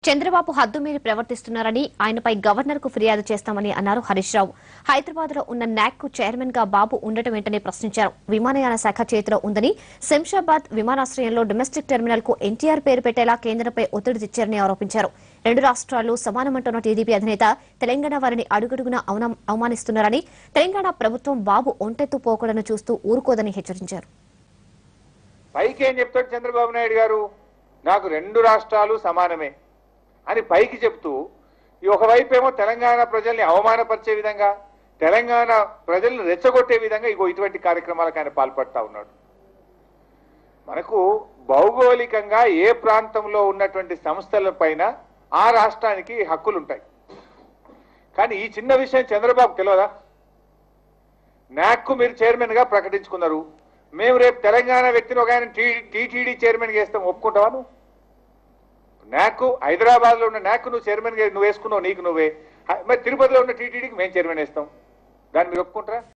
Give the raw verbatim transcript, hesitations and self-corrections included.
చంద్రబాబు హద్దుమీరి ప్రవర్తిస్తున్నారని ఆయనపై గవర్నర్ కు ఫిర్యాదు చేస్తామని అన్నారు హరీష్ రావు. హైదరాబాద్ లో ఉన్న నాక్ కు చైర్మన్ గా బాబు ఉండటం ఏంటని ప్రశ్నించారు. విమానయాన శాఖ చేతిలో ఉందని శంషాబాద్ విమానాశ్రయంలో డొమెస్టిక్ టెర్మినల్ కు ఎన్టీఆర్ పేరు పెట్టేలా కేంద్రంపై ఒత్తిడి తెచ్చారని ఆరోపించారు. రెండు రాష్ట్రాలు సమానమంటున్న టీడీపీ అధినేత తెలంగాణ వారిని అడుగడుగునా అవమానిస్తున్నారని, తెలంగాణ ప్రభుత్వం బాబు ఒంటెత్తు పోకడను చూస్తూ ఊరుకోదని హెచ్చరించారు. పైకి ఏం చెప్తాడు చంద్రబాబు నాయుడు గారు? నాకు రెండు రాష్ట్రాలు సమానమే అని పైకి చెప్తూ ఈ ఒకవైపు ఏమో తెలంగాణ ప్రజల్ని అవమానపరిచే విధంగా, తెలంగాణ ప్రజల్ని రెచ్చగొట్టే విధంగా ఇగో ఇటువంటి కార్యక్రమాలకు ఆయన పాల్పడతా ఉన్నాడు. మనకు భౌగోళికంగా ఏ ప్రాంతంలో ఉన్నటువంటి సంస్థల పైన ఆ రాష్ట్రానికి హక్కులు ఉంటాయి. కానీ ఈ చిన్న విషయం చంద్రబాబు తెలియదా? నాక్ మీరు చైర్మన్ గా ప్రకటించుకున్నారు. మేము రేపు తెలంగాణ వ్యక్తిని ఒక ఆయన టీటీడీ చైర్మన్ గా వేస్తాం, ఒప్పుకుంటావా? నువ్వు నాక్ హైదరాబాద్ లో ఉన్న నాక్ నువ్వు చైర్మన్ గా నువ్వు వేసుకున్నావు, నీకు నువ్వే. మరి తిరుపతిలో ఉన్న టీటీడీకి మేము చైర్మన్ వేస్తాం, దాన్ని మీరు ఒప్పుకుంటారా?